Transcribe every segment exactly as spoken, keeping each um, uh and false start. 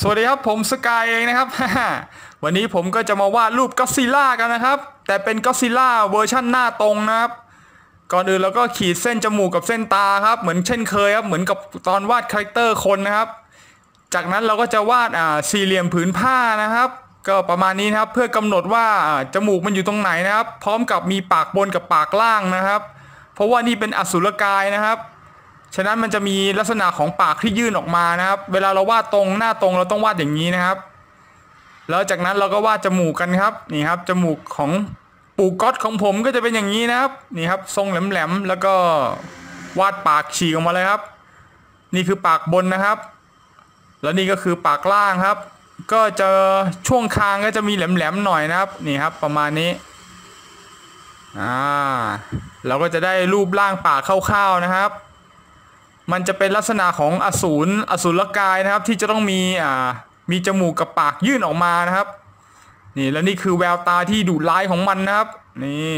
สวัสดีครับผมสกายเองนะครับ วันนี้ผมก็จะมาวาดรูปก็อดซิลล่ากันนะครับแต่เป็นก็อดซิลล่าเวอร์ชั่นหน้าตรงนะครับก่อนอื่นเราก็ขีดเส้นจมูกกับเส้นตาครับเหมือนเช่นเคยครับเหมือนกับตอนวาดคาแรคเตอร์คนนะครับจากนั้นเราก็จะวาดอ่าสี่เหลี่ยมผืนผ้านะครับก็ประมาณนี้นะครับเพื่อกำหนดว่าจมูกมันอยู่ตรงไหนนะครับพร้อมกับมีปากบนกับปากล่างนะครับเพราะว่านี่เป็นอสุรกายนะครับฉะนั้นมันจะมีลักษณะของปากที่ยื่นออกมานะครับเวลาเราวาดตรงหน้าตรงเราต้องวาดอย่างนี้นะครับแล้วจากนั้นเราก็วาดจมูกกันครับนี่ครับจมูกของปู่ก๊อตของผมก็จะเป็นอย่างนี้นะครับนี่ครับทรงแหลมๆแล้วก็วาดปากฉีกออกมาเลยครับนี่คือปากบนนะครับแล้วนี่ก็คือปากล่างครับก็จะช่วงคางก็จะมีแหลมๆหน่อยนะครับนี่ครับประมาณนี้อ่าเราก็จะได้รูปร่างปากคร่าวๆนะครับมันจะเป็นลักษณะของอสูรอสุรกายนะครับที่จะต้องมีอ่ามีจมูกกับปากยื่นออกมานะครับนี่แล้วนี่คือแววตาที่ดุร้ายของมันนะครับนี่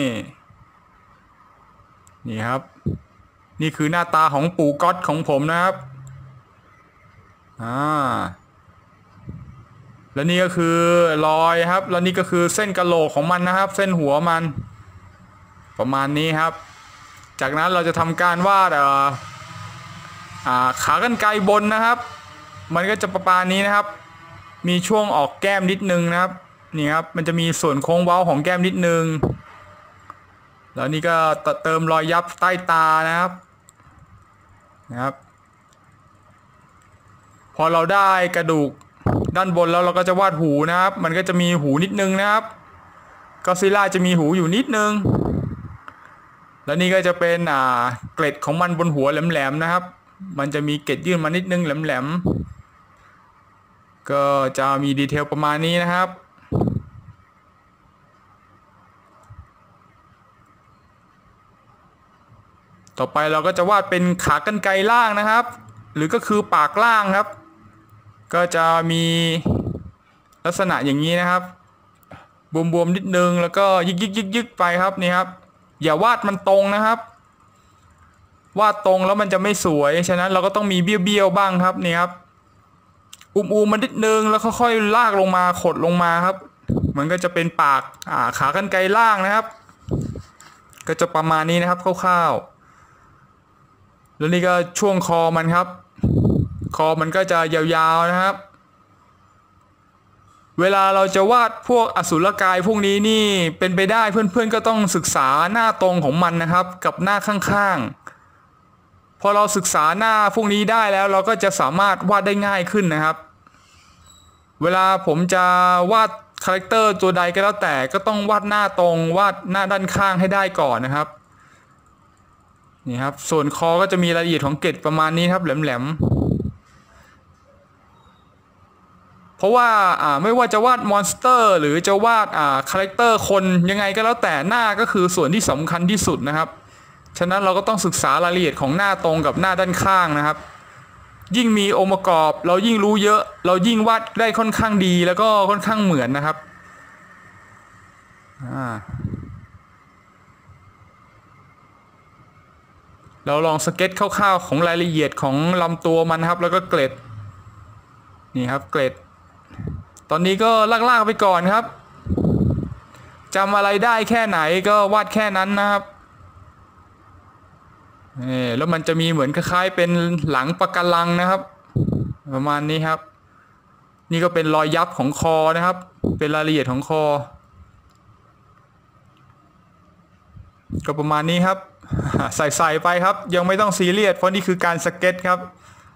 นี่ครับนี่คือหน้าตาของปู่ก๊อตของผมนะครับอ่าแล้วนี่ก็คือรอยครับแล้วนี่ก็คือเส้นกะโหลกของมันนะครับเส้นหัวมันประมาณนี้ครับจากนั้นเราจะทำการวาดเอ่ออ่าขากรรไกรบนนะครับมันก็จะประมาณนี้นะครับมีช่วงออกแก้มนิดนึงนะครับนี่ครับมันจะมีส่วนโค้งเว้าของแก้มนิดนึงแล้วนี่ก็เติมรอยยับใต้ตานะครับนะครับพอเราได้กระดูกด้านบนแล้วเราก็จะวาดหูนะครับมันก็จะมีหูนิดนึงนะครับก็อดซิลล่าจะมีหูอยู่นิดนึงแล้วนี่ก็จะเป็นอ่าเกล็ดของมันบนหัวแหลมๆนะครับมันจะมีเกล็ดยื่นมานิดนึงแหลมๆก็จะมีดีเทลประมาณนี้นะครับต่อไปเราก็จะวาดเป็นขากรรไกรล่างนะครับหรือก็คือปากล่างครับก็จะมีลักษณะอย่างนี้นะครับบวมๆนิดนึงแล้วก็ยึกๆๆๆไปครับนี่ครับอย่าวาดมันตรงนะครับวาดตรงแล้วมันจะไม่สวยฉะนั้นเราก็ต้องมีเบี้ยวๆบ้างครับนี่ครับอุ้มๆมันนิดนึงแล้วค่อยๆลากลงมาขดลงมาครับมันก็จะเป็นปากอ่าขากรรไกรล่างนะครับก็จะประมาณนี้นะครับคร่าวๆแล้วนี่ก็ช่วงคอมันครับคอมันก็จะยาวๆนะครับเวลาเราจะวาดพวกอสุรกายพวกนี้นี่เป็นไปได้เพื่อนๆก็ต้องศึกษาหน้าตรงของมันนะครับกับหน้าข้างๆพอเราศึกษาหน้าพวกนี้ได้แล้วเราก็จะสามารถวาดได้ง่ายขึ้นนะครับเวลาผมจะวาดคาแรคเตอร์ตัวใดก็แล้วแต่ก็ต้องวาดหน้าตรงวาดหน้าด้านข้างให้ได้ก่อนนะครับนี่ครับส่วนคอก็จะมีรายละเอียดของเกล็ดประมาณนี้ครับแหลมๆเพราะว่าอ่าไม่ว่าจะวาดมอนสเตอร์หรือจะวาดอ่าคาแรคเตอร์คนยังไงก็แล้วแต่หน้าก็คือส่วนที่สำคัญที่สุดนะครับฉะนั้นเราก็ต้องศึกษารายละเอียดของหน้าตรงกับหน้าด้านข้างนะครับยิ่งมีองค์ประกอบเรายิ่งรู้เยอะเรายิ่งวาดได้ค่อนข้างดีแล้วก็ค่อนข้างเหมือนนะครับอ่าเราลองสเก็ตคร่าวๆของรายละเอียดของลำตัวมันครับแล้วก็เกล็ดนี่ครับเกล็ดตอนนี้ก็ลากๆไปก่อนครับจำอะไรได้แค่ไหนก็วาดแค่นั้นนะครับนี่แล้วมันจะมีเหมือนคล้ายๆเป็นหลังปะการังนะครับประมาณนี้ครับนี่ก็เป็นรอยยับของคอนะครับเป็นรายละเอียดของคอก็ประมาณนี้ครับใส่ๆไปครับยังไม่ต้องซีเรียสเพราะนี่คือการสเก็ตครับ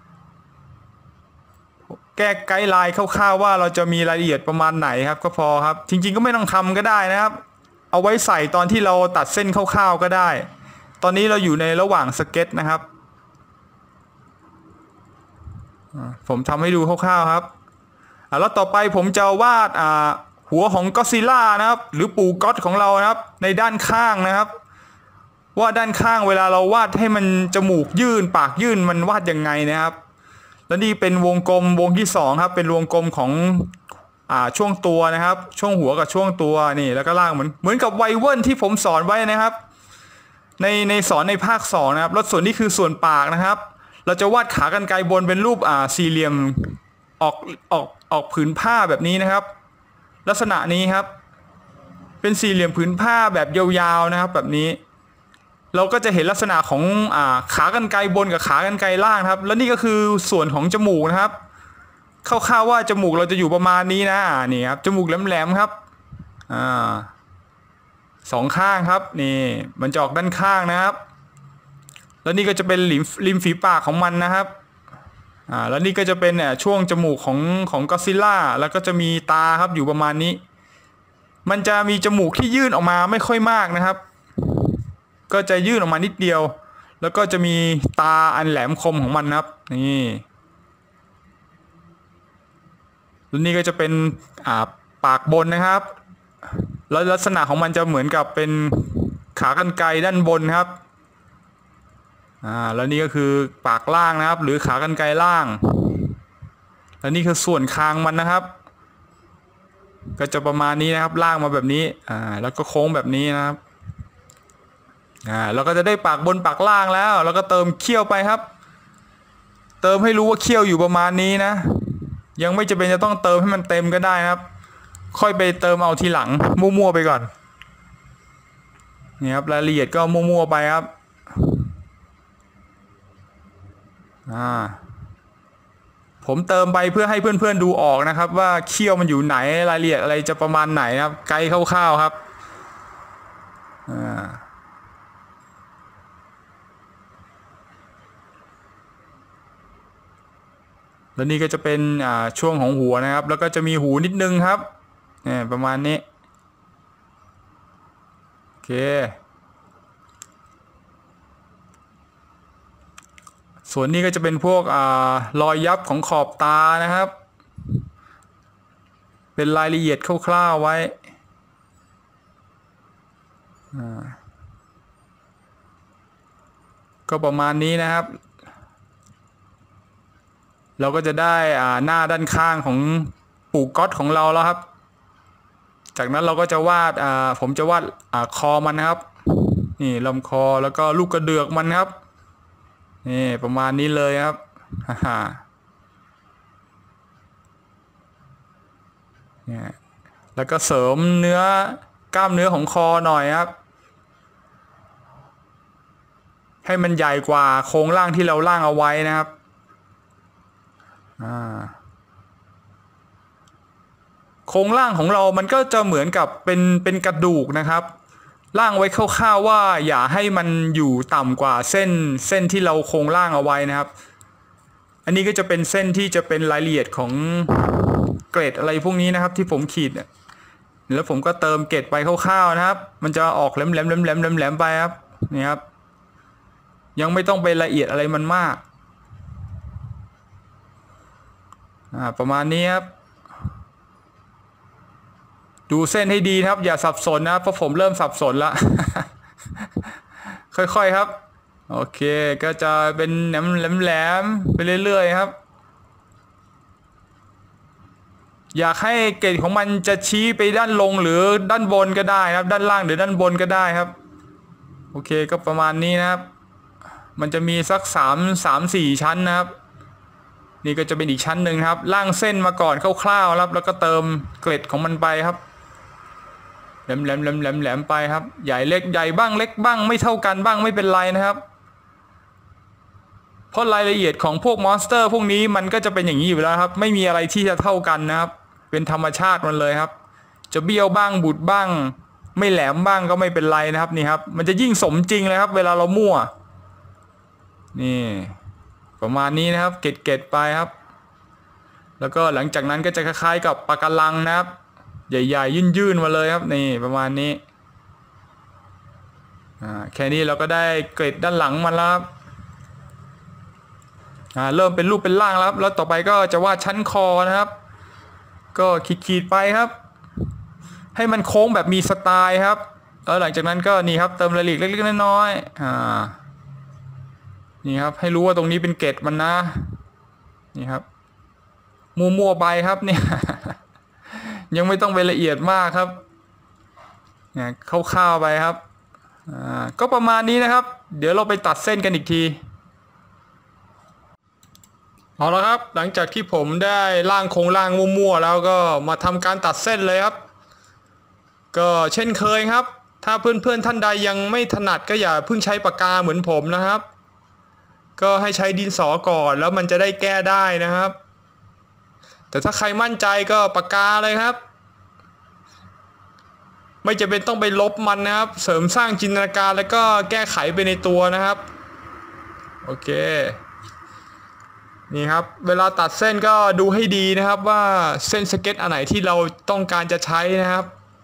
แก้ไกด์ไลน์คร่าวๆว่าเราจะมีรายละเอียดประมาณไหนครับก็พอครับจริงๆก็ไม่ต้องทำก็ได้นะครับเอาไว้ใส่ตอนที่เราตัดเส้นคร่าวๆก็ได้ตอนนี้เราอยู่ในระหว่างสเก็ตนะครับผมทำให้ดูคร่าวๆครับแล้วต่อไปผมจะวาดหัวของก็อดซิลล่านะครับหรือปู่ก๊อตของเรานะครับในด้านข้างนะครับว่าด้านข้างเวลาเราวาดให้มันจมูกยื่นปากยื่นมันวาดยังไงนะครับแล้วนี่เป็นวงกลมวงที่สองครับเป็นวงกลมของอ่าช่วงตัวนะครับช่วงหัวกับช่วงตัวนี่แล้วก็ล่างเหมือนเหมือนกับไวเวิร์นที่ผมสอนไว้นะครับในในสอนในภาคสองนะครับแล้วส่วนนี้คือส่วนปากนะครับเราจะวาดขากรรไกรบนเป็นรูปอ่าสี่เหลี่ยมออกออกออกผืนผ้าแบบนี้นะครับลักษณะนี้ครับเป็นสี่เหลี่ยมผืนผ้าแบบยาวๆนะครับแบบนี้เราก็จะเห็นลักษณะของอ่าขากรรไกรบนกับขากรรไกรล่างครับแล้วนี่ก็คือส่วนของจมูกนะครับคร่าวๆว่าจมูกเราจะอยู่ประมาณนี้นะนี่ครับจมูกแหลมๆครับอ่าสองข้างครับนี่มันจะออกด้านข้างนะครับแล้วนี่ก็จะเป็นริมริมฝีปากของมันนะครับอ่าแล้วนี่ก็จะเป็นเนี่ยช่วงจมูกของของก็อดซิลล่าแล้วก็จะมีตาครับอยู่ประมาณนี้มันจะมีจมูกที่ยื่นออกมาไม่ค่อยมากนะครับก็จะยื่นออกมานิดเดียวแล้วก็จะมีตาอันแหลมคมของมันนะครับนี่แล้วนี่ก็จะเป็นอ่าปากบนนะครับแล้วลักษณะของมันจะเหมือนกับเป็นขากรรไกรด้านบนครับอ่าแล้วนี่ก็คือปากล่างนะครับหรือขากรรไกรล่างแล้วนี่คือส่วนคางมันนะครับก็จะประมาณนี้นะครับล่างมาแบบนี้อ่าแล้วก็โค้งแบบนี้นะครับอ่าเราก็จะได้ปากบนปากล่างแล้วแล้วก็เติมเขี้ยวไปครับเติมให้รู้ว่าเขี้ยวอยู่ประมาณนี้นะยังไม่จำเป็นจะต้องเติมให้มันเต็มก็ได้นะครับค่อยไปเติมเอาทีหลังมั่วๆไปก่อนนี่ครับรายละเอียดก็มั่วๆไปครับอ่าผมเติมไปเพื่อให้เพื่อนๆดูออกนะครับว่าเขี้ยวมันอยู่ไหนรายละเอียดอะไรจะประมาณไหนนะครับไกด์คร่าวๆครับอ่าแล้วนี่ก็จะเป็นอ่าช่วงของหัวนะครับแล้วก็จะมีหูนิดนึงครับเนี่ยประมาณนี้โอเคส่วนนี้ก็จะเป็นพวกอ่ารอยยับของขอบตานะครับเป็นรายละเอียดคร่าวๆไว้ก็ประมาณนี้นะครับเราก็จะได้อ่าหน้าด้านข้างของปู่ก๊อตของเราแล้วครับจากนั้นเราก็จะวาดอ่าผมจะวาดอ่าคอมันนะครับนี่ลำคอแล้วก็ลูกกระเดือกมันครับนี่ประมาณนี้เลยครับฮ่าเนี่ยแล้วก็เสริมเนื้อกล้ามเนื้อของคอหน่อยครับให้มันใหญ่กว่าโครงร่างที่เราร่างเอาไว้นะครับอ่าโครงร่างของเรามันก็จะเหมือนกับเป็นเป็นกระดูกนะครับร่างไว้คร่าวๆว่าอย่าให้มันอยู่ต่ำกว่าเส้นเส้นที่เราโครงร่างเอาไว้นะครับอันนี้ก็จะเป็นเส้นที่จะเป็นรายละเอียดของเกรดอะไรพวกนี้นะครับที่ผมขีดแล้วผมก็เติมเกรดไปคร่าวๆนะครับมันจะออกแหลมๆแหลมๆแหลมๆแหลมๆไปครับนี่ครับยังไม่ต้องไปละเอียดอะไรมันมากอ่าประมาณนี้ครับดูเส้นให้ดีครับอย่าสับสนนะเพราะผมเริ่มสับสนแล้ว ค่อยๆครับโอเคก็จะเป็นแหลมๆไปเรื่อยๆครับอยากให้เกรดของมันจะชี้ไปด้านลงหรือด้านบนก็ได้ครับด้านล่างหรือด้านบนก็ได้ครับโอเคก็ประมาณนี้นะครับมันจะมีสักสามสามสี่ชั้นนะครับนี่ก็จะเป็นอีกชั้นหนึ่งครับล่างเส้นมาก่อนคร่าวๆครับแล้วก็เติมเกรดของมันไปครับแหลมแหลมแหลมแหลมแหลมไปครับใหญ่เล็กใหญ่บ้างเล็กบ้างไม่เท่ากันบ้างไม่เป็นไรนะครับเพราะรายละเอียดของพวกมอนสเตอร์พวกนี้มันก็จะเป็นอย่างนี้อยู่แล้วครับไม่มีอะไรที่จะเท่ากันนะครับเป็นธรรมชาติมันเลยครับจะเบี้ยวบ้างบุดบ้างไม่แหลมบ้างก็ไม่เป็นไรนะครับนี่ครับมันจะยิ่งสมจริงเลยครับเวลาเรามั่วนี่ประมาณนี้นะครับเกล็ดๆไปครับแล้วก็หลังจากนั้นก็จะคล้ายๆกับปะการังนะครับใหญ่ๆยื่นๆมาเลยครับนี่ประมาณนี้อ่าแค่นี้เราก็ได้เกล็ดด้านหลังมันแล้วครับอ่าเริ่มเป็นรูปเป็นร่างแล้วแล้วต่อไปก็จะวาดชั้นคอนะครับก็ขีดๆไปครับให้มันโค้งแบบมีสไตล์ครับแล้วหลังจากนั้นก็นี่ครับเติมรายละเอียดเล็กๆน้อยๆอ่านี่ครับให้รู้ว่าตรงนี้เป็นเกล็ดมันนะนี่ครับมัวๆไปครับเนี่ยยังไม่ต้องไปละเอียดมากครับเนี่ยคร่าวๆไปครับอ่าก็ประมาณนี้นะครับเดี๋ยวเราไปตัดเส้นกันอีกทีเอาละครับหลังจากที่ผมได้ร่างโครงร่างมั่วๆแล้วก็มาทำการตัดเส้นเลยครับก็เช่นเคยครับถ้าเพื่อนๆท่านใดยังไม่ถนัดก็อย่าเพิ่งใช้ปากกาเหมือนผมนะครับก็ให้ใช้ดินสอก่อนแล้วมันจะได้แก้ได้นะครับแต่ถ้าใครมั่นใจก็ปากกาเลยครับไม่จำเป็นต้องไปลบมันนะครับเสริมสร้างจินตนาการแล้วก็แก้ไขไปในตัวนะครับโอเคนี่ครับเวลาตัดเส้นก็ดูให้ดีนะครับว่าเส้นสเก็ตอันไหนที่เราต้องการจะใช้นะครับ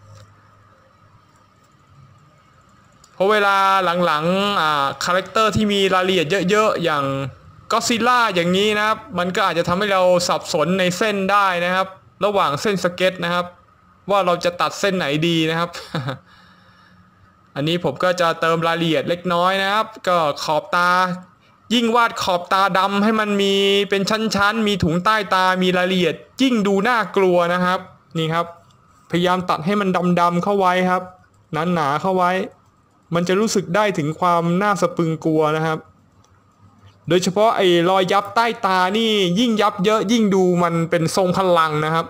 เพราะเวลาหลังๆอ่าคาแรคเตอร์ที่มีรายละเอียดเยอะๆอย่างก็อดซิลล่าอย่างนี้นะครับมันก็อาจจะทำให้เราสับสนในเส้นได้นะครับระหว่างเส้นสเก็ตนะครับว่าเราจะตัดเส้นไหนดีนะครับ อันนี้ผมก็จะเติมรายละเอียดเล็กน้อยนะครับก็ขอบตายิ่งวาดขอบตาดำให้มันมีเป็นชั้นๆมีถุงใต้ตามีรายละเอียดยิ่งดูน่ากลัวนะครับนี่ครับพยายามตัดให้มันดำๆเข้าไว้ครับหนาๆเข้าไว้มันจะรู้สึกได้ถึงความน่าสะพรึงกลัวนะครับโดยเฉพาะไอ้รอยยับใต้ตานี่ยิ่งยับเยอะยิ่งดูมันเป็นทรงพลังนะครับ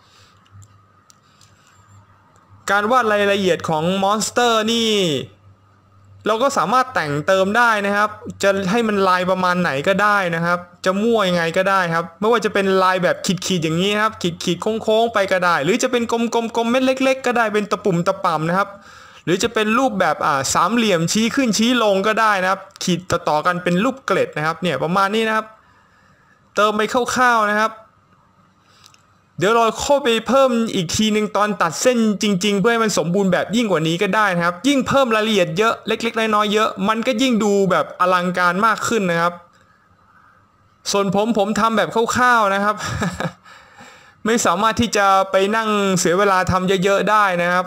การวาดรายละเอียดของมอนสเตอร์นี่เราก็สามารถแต่งเติมได้นะครับจะให้มันลายประมาณไหนก็ได้นะครับจะมั่วยังไงก็ได้ครับไม่ว่าจะเป็นลายแบบขีดๆอย่างนี้ครับขีดๆโค้งๆไปก็ได้หรือจะเป็นกลมๆๆเม็ดเล็กๆก็ได้เป็นตะปุ่มตะป่ำนะครับหรือจะเป็นรูปแบบอ่าสามเหลี่ยมชี้ขึ้นชี้ลงก็ได้นะครับขีดต่อๆกันเป็นรูปเกล็ดนะครับเนี่ยประมาณนี้นะครับเติมไปคร่าวๆนะครับเดี๋ยวเราเข้าไปเพิ่มอีกทีหนึ่งตอนตัดเส้นจริงๆเพื่อให้มันสมบูรณ์แบบยิ่งกว่านี้ก็ได้นะครับยิ่งเพิ่มรายละเอียดเยอะเล็กๆน้อยๆเยอะมันก็ยิ่งดูแบบอลังการมากขึ้นนะครับส่วนผมผมทำแบบคร่าวๆนะครับ ไม่สามารถที่จะไปนั่งเสียเวลาทำเยอะๆได้นะครับ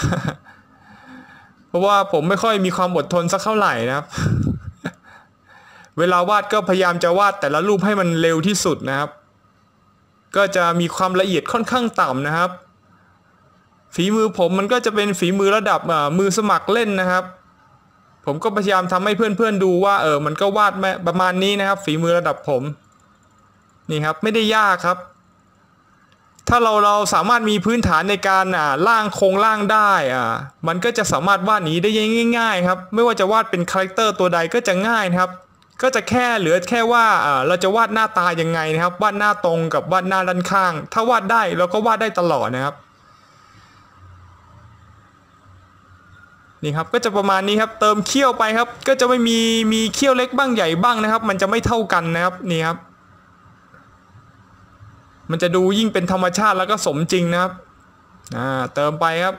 เพราะว่าผมไม่ค่อยมีความอดทนสักเท่าไหร่นะครับ เวลาวาดก็พยายามจะวาดแต่ละรูปให้มันเร็วที่สุดนะครับก็จะมีความละเอียดค่อนข้างต่ำนะครับฝีมือผมมันก็จะเป็นฝีมือระดับมือสมัครเล่นนะครับผมก็พยายามทำให้เพื่อนๆดูว่าเออมันก็วาดประมาณนี้นะครับฝีมือระดับผมนี่ครับไม่ได้ยากครับถ้าเราเราสามารถมีพื้นฐานในการอ่าร่างโครงร่างได้อ่ามันก็จะสามารถวาดนี้ได้ง่ายๆครับไม่ว่าจะวาดเป็นคาแรคเตอร์ตัวใดก็จะง่ายนะครับก็จะแค่เหลือแค่ว่าเราจะวาดหน้าตายังไงนะครับวาดหน้าตรงกับวาดหน้าด้านข้างถ้าวาดได้เราก็วาดได้ตลอดนะครับนี่ครับก็จะประมาณนี้ครับเติมเขี้ยวไปครับก็จะไม่มีมีเขี้ยวเล็กบ้างใหญ่บ้างนะครับมันจะไม่เท่ากันนะครับนี่ครับมันจะดูยิ่งเป็นธรรมชาติแล้วก็สมจริงนะครับอ่าเติมไปครับ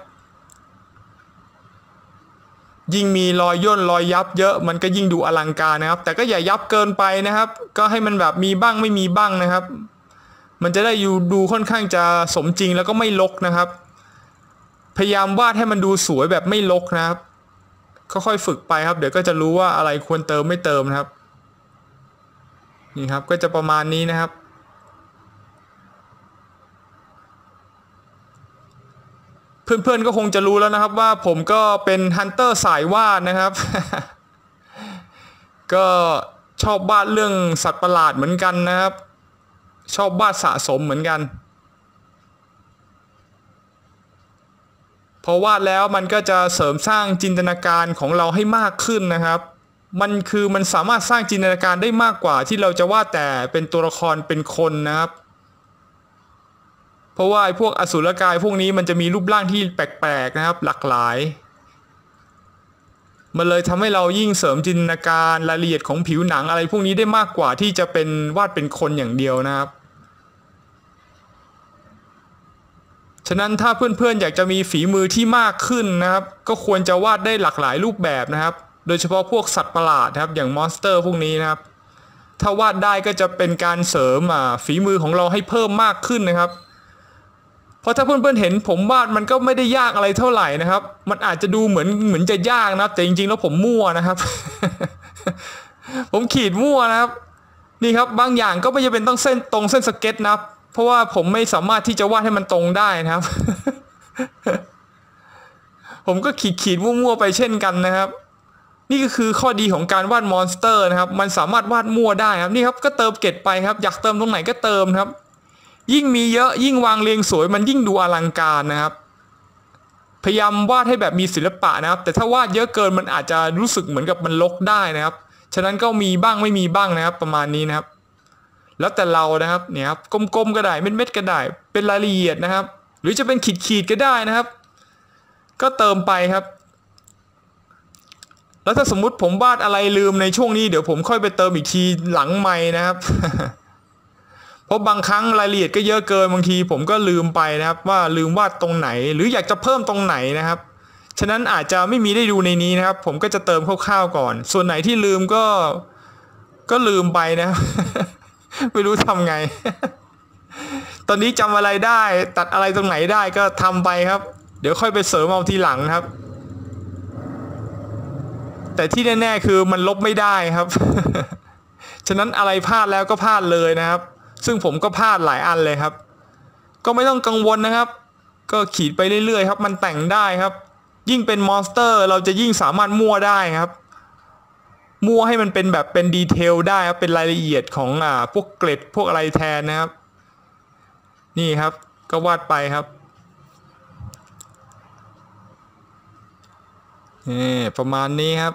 ยิ่งมีรอยย่นรอยยับเยอะมันก็ยิ่งดูอลังการนะครับแต่ก็อย่ายับเกินไปนะครับก็ให้มันแบบมีบ้างไม่มีบ้างนะครับมันจะได้อยู่ดูค่อนข้างจะสมจริงแล้วก็ไม่รกนะครับพยายามวาดให้มันดูสวยแบบไม่รกนะครับค่อยๆฝึกไปครับเดี๋ยวก็จะรู้ว่าอะไรควรเติมไม่เติมนะครับนี่ครับก็จะประมาณนี้นะครับเพื่อนๆก็คงจะรู้แล้วนะครับว่าผมก็เป็นฮันเตอร์สายวาดนะครับ ก็ชอบวาดเรื่องสัตว์ประหลาดเหมือนกันนะครับชอบวาดสะสมเหมือนกันพอวาดแล้วมันก็จะเสริมสร้างจินตนาการของเราให้มากขึ้นนะครับมันคือมันสามารถสร้างจินตนาการได้มากกว่าที่เราจะวาดแต่เป็นตัวละครเป็นคนนะครับเพราะว่าไอ้พวกอสูรกายพวกนี้มันจะมีรูปร่างที่แปลกๆนะครับหลากหลายมันเลยทำให้เรายิ่งเสริมจินตนาการรายละเอียดของผิวหนังอะไรพวกนี้ได้มากกว่าที่จะเป็นวาดเป็นคนอย่างเดียวนะครับฉะนั้นถ้าเพื่อนๆอยากจะมีฝีมือที่มากขึ้นนะครับก็ควรจะวาดได้หลากหลายรูปแบบนะครับโดยเฉพาะพวกสัตว์ประหลาดครับอย่างมอนสเตอร์พวกนี้นะครับถ้าวาดได้ก็จะเป็นการเสริมฝีมือของเราให้เพิ่มมากขึ้นนะครับเพราะถ้าเพื่อนๆเห็นผมวาดมันก็ไม่ได้ยากอะไรเท่าไหร่นะครับมันอาจจะดูเหมือนเหมือนจะยากนะแต่จริงๆแล้วผมมั่วนะครับ ผมขีดมั่วนะครับนี่ครับบางอย่างก็ไม่จำเป็นต้องเส้นตรงเส้นสเก็ตนะครับเพราะว่าผมไม่สามารถที่จะวาดให้มันตรงได้นะครับ ผมก็ขีดขีดมั่วๆไปเช่นกันนะครับนี่ก็คือข้อดีของการวาดมอนสเตอร์นะครับมันสามารถวาดมั่วได้ครับนี่ครับก็เติมเกล็ดไปครับอยากเติมตรงไหนก็เติมครับยิ่งมีเยอะยิ่งวางเรียงสวยมันยิ่งดูอลังการนะครับพยายามวาดให้แบบมีศิลปะนะครับแต่ถ้าวาดเยอะเกินมันอาจจะรู้สึกเหมือนกับมันรกได้นะครับฉะนั้นก็มีบ้างไม่มีบ้างนะครับประมาณนี้นะครับแล้วแต่เรานะครับเนี่ยครับกลมๆก็ได้เม็ดๆก็ได้เป็นรายละเอียดนะครับหรือจะเป็นขีดๆก็ได้นะครับก็เติมไปครับแล้วถ้าสมมุติผมวาดอะไรลืมในช่วงนี้เดี๋ยวผมค่อยไปเติมอีกทีหลังไมค์นะครับ เพราะบางครั้งรายละเอียดก็เยอะเกินบางทีผมก็ลืมไปนะครับว่าลืมวาดตรงไหนหรืออยากจะเพิ่มตรงไหนนะครับฉะนั้นอาจจะไม่มีได้ดูในนี้นะครับผมก็จะเติมคร่าวๆก่อนส่วนไหนที่ลืมก็ก็ลืมไปนะครับ ไม่รู้ทำไง ตอนนี้จำอะไรได้ตัดอะไรตรงไหนได้ก็ทำไปครับเดี๋ยวค่อยไปเสริมเอาทีหลังครับแต่ที่แน่ๆคือมันลบไม่ได้ครับ ฉะนั้นอะไรพลาดแล้วก็พลาดเลยนะครับซึ่งผมก็พลาดหลายอันเลยครับก็ไม่ต้องกังวลนะครับก็ขีดไปเรื่อยๆครับมันแต่งได้ครับยิ่งเป็นมอนสเตอร์เราจะยิ่งสามารถมั่วได้ครับมั่วให้มันเป็นแบบเป็นดีเทลได้ครับเป็นรายละเอียดของอ่าพวกเกล็ดพวกอะไรแทนนะครับนี่ครับก็วาดไปครับนี่ประมาณนี้ครับ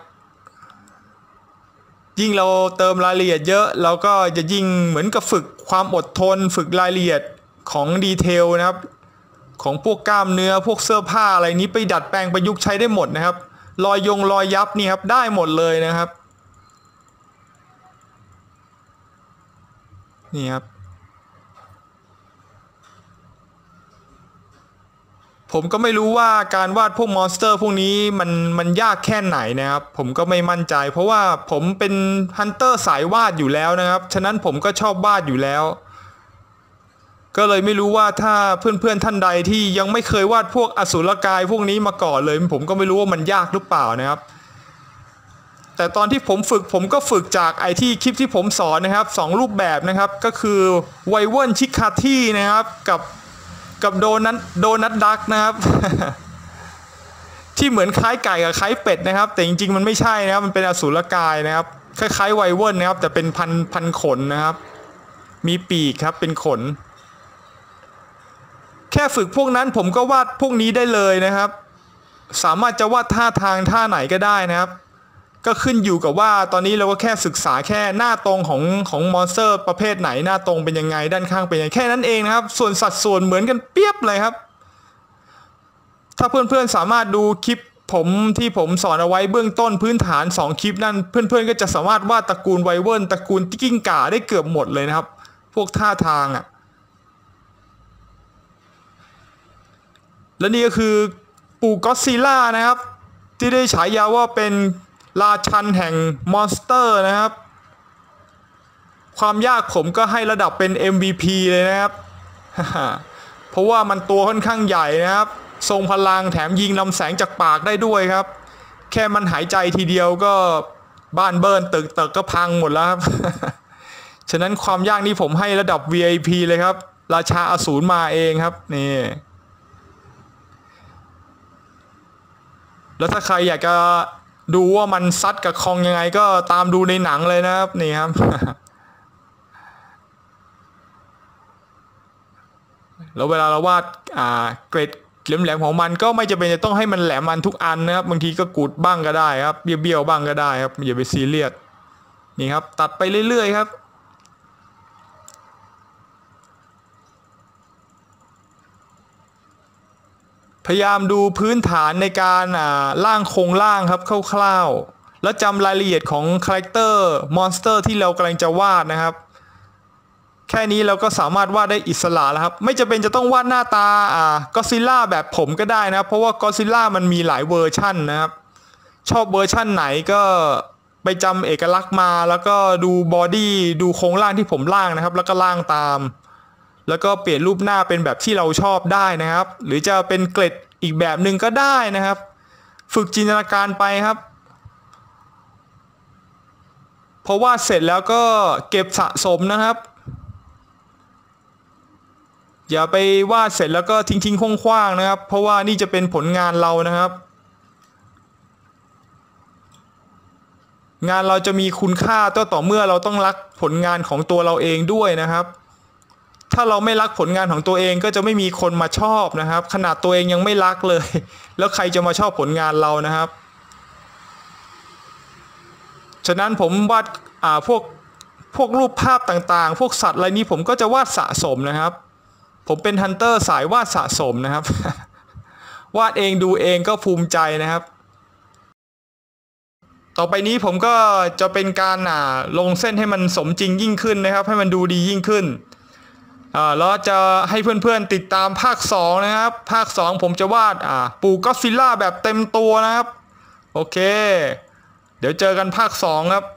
ยิ่งเราเติมรายละเอียดเยอะเราก็จะยิ่งเหมือนกับฝึกความอดทนฝึกรายละเอียดของดีเทลนะครับของพวกกล้ามเนื้อพวกเสื้อผ้าอะไรนี้ไปดัดแปลงประยุกต์ใช้ได้หมดนะครับรอยยงรอยยับนี่ครับได้หมดเลยนะครับนี่ครับผมก็ไม่รู้ว่าการวาดพวกมอนสเตอร์พวกนี้มันมันยากแค่ไหนนะครับผมก็ไม่มั่นใจเพราะว่าผมเป็นฮันเตอร์สายวาดอยู่แล้วนะครับฉะนั้นผมก็ชอบวาดอยู่แล้วก็เลยไม่รู้ว่าถ้าเพื่อนๆท่านใดที่ยังไม่เคยวาดพวกอสูรกายพวกนี้มาก่อนเลยผมก็ไม่รู้ว่ามันยากหรือเปล่านะครับแต่ตอนที่ผมฝึกผมก็ฝึกจากไอที่คลิปที่ผมสอนนะครับสองรูปแบบนะครับก็คือไวเวิร์นชิคาที่นะครับกับกับโดนัทโดนัทดักนะครับ ที่เหมือนคล้ายไก่กับคล้ายเป็ดนะครับแต่จริงๆมันไม่ใช่นะครับมันเป็นอสูรกายนะครับคล้ายๆไวเวิร์นนะครับแต่เป็นพันพันขนนะครับมีปีกครับเป็นขนแค่ฝึกพวกนั้นผมก็วาดพวกนี้ได้เลยนะครับสามารถจะวาดท่าทางท่าไหนก็ได้นะครับก็ขึ้นอยู่กับว่าตอนนี้เราก็แค่ศึกษาแค่หน้าตรงของของมอนสเตอร์ประเภทไหนหน้าตรงเป็นยังไงด้านข้างเป็นยังไงแค่นั้นเองนะครับส่วนสัดส่วนเหมือนกันเปียบเลยครับถ้าเพื่อนๆสามารถดูคลิปผมที่ผมสอนเอาไว้เบื้องต้นพื้นฐานสองคลิปนั่นเพื่อนๆก็จะสามารถวาดตระกูลไวเวิร์นตระกูลกิ้งก่าได้เกือบหมดเลยนะครับพวกท่าทางอ่ะและนี่ก็คือปู่ก็อดซิลล่านะครับที่ได้ฉายาว่าเป็นราชันแห่งมอนสเตอร์นะครับความยากผมก็ให้ระดับเป็น เอ็ม วี พี เลยนะครับ เพราะว่ามันตัวค่อนข้างใหญ่นะครับทรงพลังแถมยิงลำแสงจากปากได้ด้วยครับแค่มันหายใจทีเดียวก็บ้านเบิร์นตึกตึกก็พังหมดแล้วครับ ฉะนั้นความยากนี้ผมให้ระดับ วี ไอ พี เลยครับราชาอสูรมาเองครับนี่แล้วถ้าใครอยากจะดูว่ามันซัดกับคองยังไงก็ตามดูในหนังเลยนะครับนี่ครับ แล้วเวลาเราวาดอ่าเกรดแหลมๆของมันก็ไม่จำเป็นจะต้องให้มันแหลมมันทุกอันนะครับบางทีก็กูดบ้างก็ได้ครับเบี้ยวๆบ้างก็ได้ครับอย่าไปซีเรียสนี่ครับตัดไปเรื่อยๆครับพยายามดูพื้นฐานในการอ่าร่างโครงร่างครับคร่าวๆแล้วจำรายละเอียดของคาแรคเตอร์มอนสเตอร์ที่เรากำลังจะวาดนะครับแค่นี้เราก็สามารถวาดได้อิสระแล้วครับไม่จำเป็นจะต้องวาดหน้าตาอ่าก็อดซิลล่าแบบผมก็ได้นะเพราะว่าก็อดซิลล่ามันมีหลายเวอร์ชั่นนะครับชอบเวอร์ชั่นไหนก็ไปจำเอกลักษณ์มาแล้วก็ดูบอดี้ดูโครงร่างที่ผมร่างนะครับแล้วก็ร่างตามแล้วก็เปลี่ยนรูปหน้าเป็นแบบที่เราชอบได้นะครับหรือจะเป็นเกล็ดอีกแบบหนึ่งก็ได้นะครับฝึกจินตนาการไปครับพอวาดเสร็จแล้วก็เก็บสะสมนะครับอย่าไปวาดเสร็จแล้วก็ทิ้งทิ้งคว้างๆนะครับเพราะว่านี่จะเป็นผลงานเรานะครับงานเราจะมีคุณค่าก็ต่อเมื่อเราต้องรักผลงานของตัวเราเองด้วยนะครับถ้าเราไม่รักผลงานของตัวเองก็จะไม่มีคนมาชอบนะครับขนาดตัวเองยังไม่รักเลยแล้วใครจะมาชอบผลงานเรานะครับฉะนั้นผมวาดอ่าพวกพวกรูปภาพต่างๆพวกสัตว์อะไรนี้ผมก็จะวาดสะสมนะครับผมเป็นฮันเตอร์สายวาดสะสมนะครับ วาดเองดูเองก็ภูมิใจนะครับต่อไปนี้ผมก็จะเป็นการอ่าลงเส้นให้มันสมจริงยิ่งขึ้นนะครับให้มันดูดียิ่งขึ้นอ่าแล้วจะให้เพื่อนๆติดตามภาคสองนะครับภาคสองผมจะวาดอ่าปู่ก็อดซิลล่าแบบเต็มตัวนะครับโอเคเดี๋ยวเจอกันภาคสองครับ